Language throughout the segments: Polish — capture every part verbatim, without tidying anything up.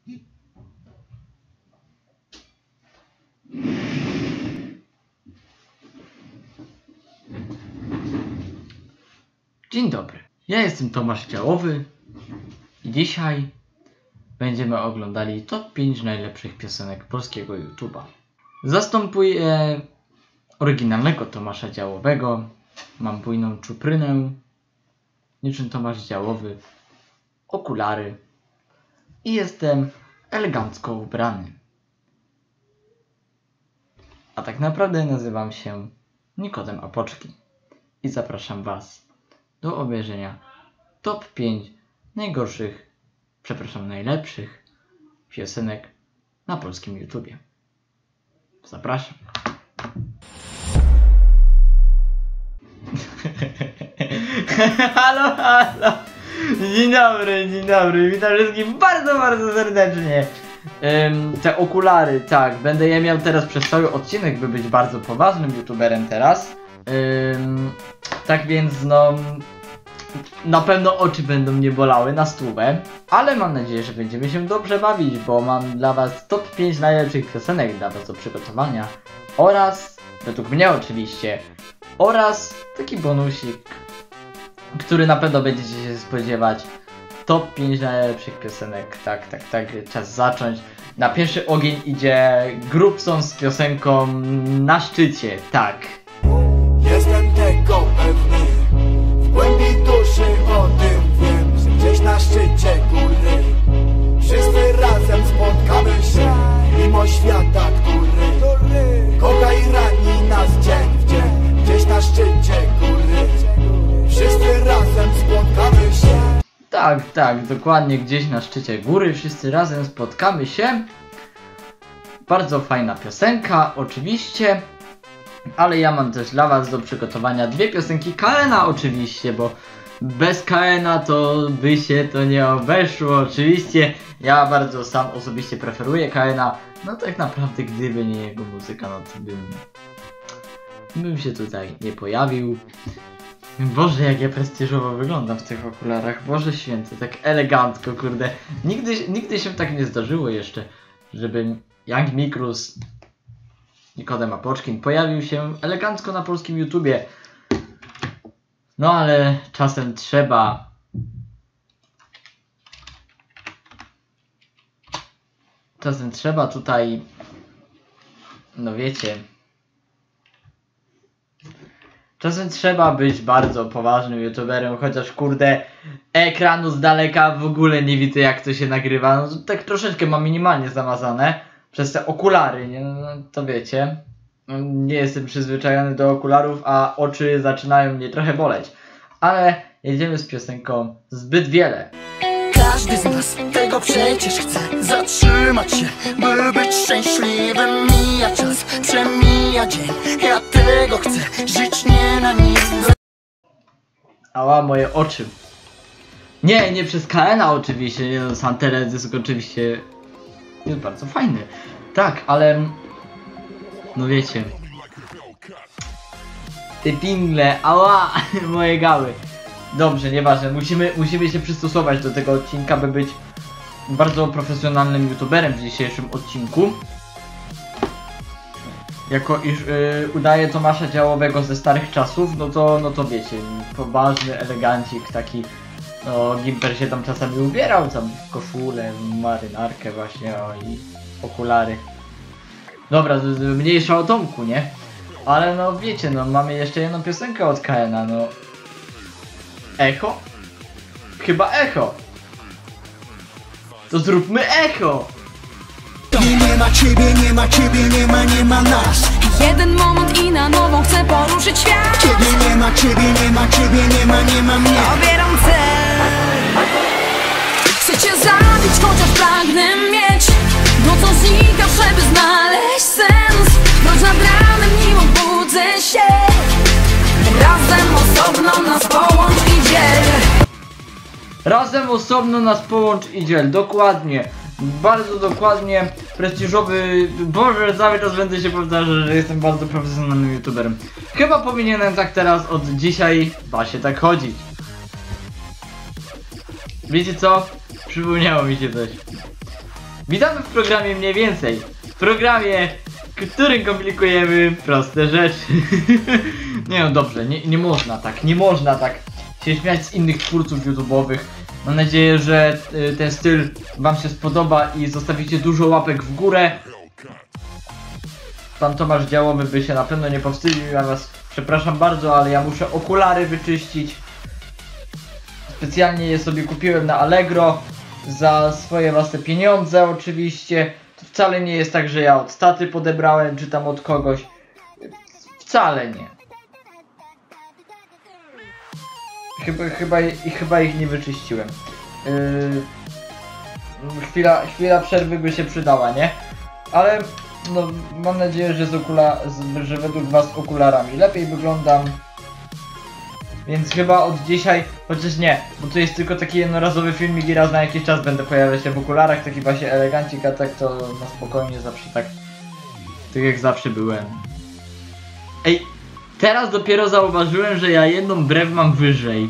Dzień dobry, ja jestem Tomasz Działowy i dzisiaj będziemy oglądali top pięć najlepszych piosenek polskiego YouTube'a. Zastępuję oryginalnego Tomasza Działowego, mam bujną czuprynę, niczym Tomasz Działowy, okulary i jestem elegancko ubrany. A tak naprawdę nazywam się Nikodem Apoczki i zapraszam Was do obejrzenia top pięć najgorszych, przepraszam, najlepszych piosenek na polskim YouTubie. Zapraszam. Halo, halo. Dzień dobry, dzień dobry. Witam wszystkich bardzo, bardzo serdecznie. Um, te okulary, tak, będę je miał teraz przez cały odcinek, by być bardzo poważnym YouTuberem teraz. Um, tak więc no, na pewno oczy będą mnie bolały na stówę, ale mam nadzieję, że będziemy się dobrze bawić, bo mam dla Was top pięć najlepszych piosenek dla Was do przygotowania oraz, według mnie oczywiście, oraz taki bonusik, który na pewno będziecie się spodziewać. Top pięć najlepszych piosenek, tak, tak, tak, czas zacząć. Na pierwszy ogień idzie Grubson z piosenką Na szczycie, tak. Jestem tego pewny, w głębi duszy o tym wiem, że gdzieś na szczycie góry wszyscy razem spotkamy się, mimo świata, który kocha i rani nas dzień w dzień. Gdzieś na szczycie góry wszyscy razem spotkamy się. Tak, tak, dokładnie, gdzieś na szczycie góry wszyscy razem spotkamy się. Bardzo fajna piosenka, oczywiście. Ale ja mam też dla Was do przygotowania dwie piosenki K N a oczywiście, bo bez K N a to by się to nie obeszło. Oczywiście ja bardzo sam osobiście preferuję K N a. No tak naprawdę gdyby nie jego muzyka, no to bym, bym się tutaj nie pojawił. Boże, jak ja prestiżowo wyglądam w tych okularach. Boże święty, tak elegancko, kurde. Nigdy, nigdy się tak nie zdarzyło jeszcze, żeby Young Mikrus, Nikodem Apoczkin pojawił się elegancko na polskim YouTubie. No ale czasem trzeba. Czasem trzeba tutaj, no wiecie, czasem trzeba być bardzo poważnym YouTuberem, chociaż kurde ekranu z daleka w ogóle nie widzę, jak to się nagrywa. No, tak troszeczkę mam minimalnie zamazane przez te okulary, nie? No, to wiecie, nie jestem przyzwyczajony do okularów, a oczy zaczynają mnie trochę boleć. Ale jedziemy z piosenką Zbyt wiele. Każdy z nas tego przecież chce, zatrzymać się, by być szczęśliwym. Mija czas, przemija dzień, ja tego chcę, żyć nie na nic. Ała, moje oczy. Nie, nie przez K N a oczywiście, nie, no, sam teledysk oczywiście jest bardzo fajny. Tak, ale no wiecie, te pingle, ała, moje gały. Dobrze, nieważne, musimy, musimy się przystosować do tego odcinka, by być bardzo profesjonalnym YouTuberem w dzisiejszym odcinku. Jako iż yy, udaje Tomasza Działowego ze starych czasów, no to, no to wiecie, poważny elegancik taki, no Gimper się tam czasami ubierał, tam w koszulę, marynarkę właśnie, o, i okulary. Dobra, mniejsza o Tomku, nie? Ale no wiecie, no mamy jeszcze jedną piosenkę od K N a, no. Echo? Chyba echo. To zróbmy echo. Nie, nie ma ciebie, nie ma ciebie, nie ma, nie ma nas. Jeden moment i na nowo chcę poruszyć świat. Kiedy nie ma ciebie, nie ma ciebie, nie ma, nie ma mnie. Obieram cel. Chcę cię zabić, chociaż pragnę mieć no co znika, żeby znaleźć sens. Choć nad ranem nim obudzę się. Razem osobno nas połącz i dziel. Razem osobno nas połącz i dziel, dokładnie. Bardzo dokładnie, prestiżowy. Boże, cały czas będę się powtarzał, że jestem bardzo profesjonalnym YouTuberem. Chyba powinienem tak teraz od dzisiaj właśnie tak chodzić. Wiecie co? Przypomniało mi się coś. Witamy w programie Mniej Więcej. W programie, w którym komplikujemy proste rzeczy. Nie no dobrze, nie, nie można tak, nie można tak się śmiać z innych twórców YouTube'owych. Mam nadzieję, że y, ten styl wam się spodoba i zostawicie dużo łapek w górę. Pan Tomasz Działowy by się na pewno nie powstydził, ja was przepraszam bardzo, ale ja muszę okulary wyczyścić. Specjalnie je sobie kupiłem na Allegro za swoje własne pieniądze oczywiście. To wcale nie jest tak, że ja od taty podebrałem, czy tam od kogoś. Wcale nie. Chyba, chyba, i chyba ich nie wyczyściłem. Yy, chwila, chwila przerwy by się przydała, nie? Ale no, mam nadzieję, że, z okula, z, że według was okularami lepiej wyglądam. Więc chyba od dzisiaj, chociaż nie, bo to jest tylko taki jednorazowy filmik i raz na jakiś czas będę pojawiać się w okularach, taki właśnie elegancik, a tak to na spokojnie zawsze tak, tak jak zawsze byłem. Ej, teraz dopiero zauważyłem, że ja jedną brew mam wyżej.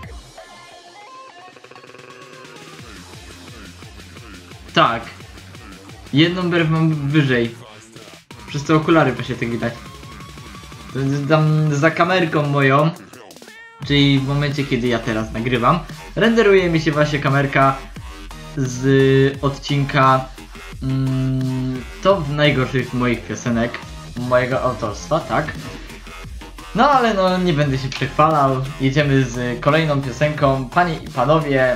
Tak. Jedną brew mam wyżej. Przez te okulary właśnie tak widać. Tam za kamerką moją, czyli w momencie kiedy ja teraz nagrywam, renderuje mi się właśnie kamerka z odcinka mm, top najgorszych moich piosenek, mojego autorstwa, tak? No ale no nie będę się przechwalał, jedziemy z kolejną piosenką. Panie i panowie,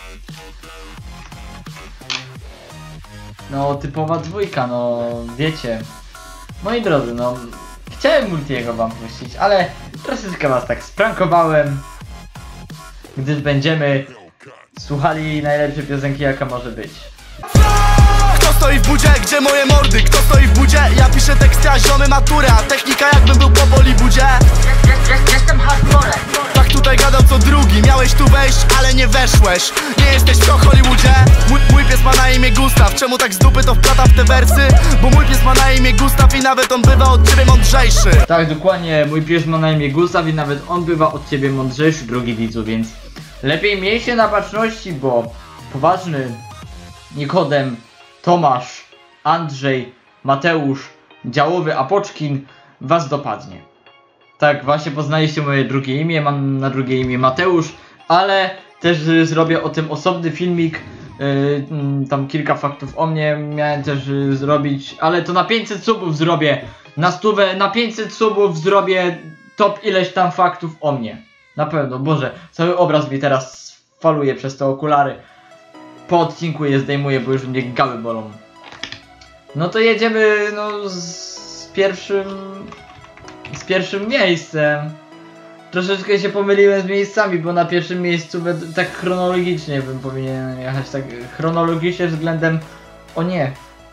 no typowa dwójka, no wiecie. Moi drodzy, no chciałem Multiego wam puścić, ale troszeczkę was tak sprankowałem, gdyż będziemy słuchali najlepszej piosenki jaka może być. Kto stoi w budzie? Gdzie moje mordy? Kto stoi w budzie? Ja piszę teksty, a ziomy maturę, a technika jakbym był po Bollywoodzie. Jestem hardcore. Tak tutaj gadał co drugi, miałeś tu wejść, ale nie weszłeś. Nie jesteś w Hollywoodzie. Mój, mój pies ma na imię Gustaw. Czemu tak z dupy to wplata w te wersy? Bo mój pies ma na imię Gustaw i nawet on bywa od ciebie mądrzejszy. Tak, dokładnie, mój pies ma na imię Gustaw i nawet on bywa od ciebie mądrzejszy, drogi widzu, więc lepiej miej się na baczności, bo poważny Nikodem, Tomasz, Andrzej, Mateusz, Działowy, Apoczkin was dopadnie. Tak, właśnie poznaliście moje drugie imię, mam na drugie imię Mateusz, ale też y, zrobię o tym osobny filmik, y, y, tam kilka faktów o mnie miałem też y, zrobić, ale to na pięćset subów zrobię, na stówę, na pięćset subów zrobię top ileś tam faktów o mnie. Na pewno, Boże, cały obraz mi teraz faluje przez te okulary. Po odcinku je zdejmuję, bo już mnie gały bolą. No to jedziemy no z pierwszym... z pierwszym miejscem. Troszeczkę się pomyliłem z miejscami, bo na pierwszym miejscu tak chronologicznie bym powinien jechać, tak chronologicznie względem... O nie.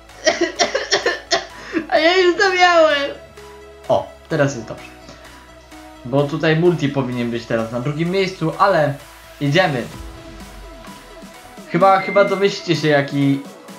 A ja już to miałem. O, teraz jest dobrze. Bo tutaj Multi powinien być teraz na drugim miejscu, ale idziemy. Chyba, chyba domyślcie się jaki...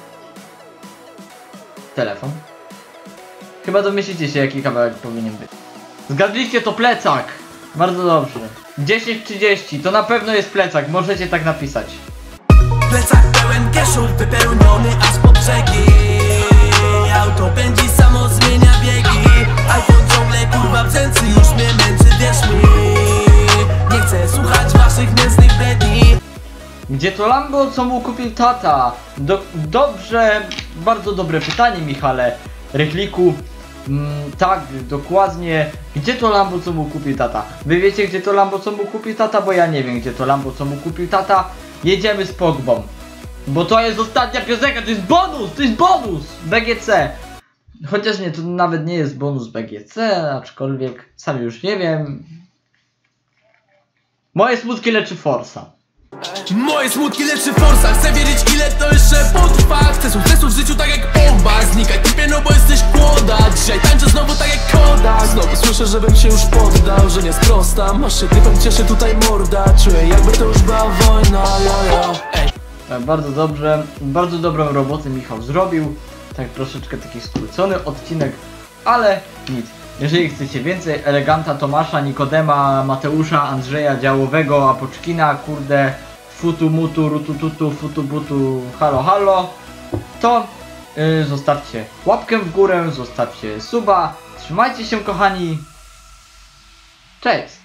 Telefon? Chyba domyślicie się jaki kawałek powinien być. Zgadliście, to plecak! Bardzo dobrze. dziesięć trzydzieści, to na pewno jest plecak, możecie tak napisać. Plecak pełen kieszów, wypełniony aż po brzegi. Auto pędzi, samo zmienia biegi. iPhone ciągle kurwa w ręce, już mnie męczy, wierz mi. Nie chcę słuchać waszych mięsnych bredni. Gdzie to Lambo, co mu kupił tata? Do, dobrze, bardzo dobre pytanie, Michale Rychliku. Mm, tak, dokładnie. Gdzie to Lambo, co mu kupił tata? Wy wiecie, gdzie to Lambo, co mu kupił tata? Bo ja nie wiem, gdzie to Lambo, co mu kupił tata. Jedziemy z Pogbą. Bo to jest ostatnia piosenka, to jest bonus, to jest bonus! B G C. Chociaż nie, to nawet nie jest bonus B G C, aczkolwiek sam już nie wiem. Moje smutki leczy Forsa. Moje smutki leczy forsa. Chcę wiedzieć ile to jeszcze potrwa. Chcę sukcesu w życiu tak jak Pogba. Znikaj typie, no bo jesteś kłoda. Dzisiaj tańczę znowu tak jak Koda. Znowu słyszę, żebym się już poddał, że nie sprostam. Masz się typem, cieszy tutaj morda. Czuję jakby to już była wojna, jo, jo. Ej. Tak, bardzo dobrze, bardzo dobrą robotę Michał zrobił. Tak troszeczkę taki skrócony odcinek, ale nic. Jeżeli chcecie więcej Eleganta, Tomasza, Nikodema, Mateusza, Andrzeja, Działowego, Apoczkina, kurde, futu mutu, rutututu, futu butu, halo halo, to, yy, zostawcie łapkę w górę, zostawcie suba. Trzymajcie się, kochani. Cześć!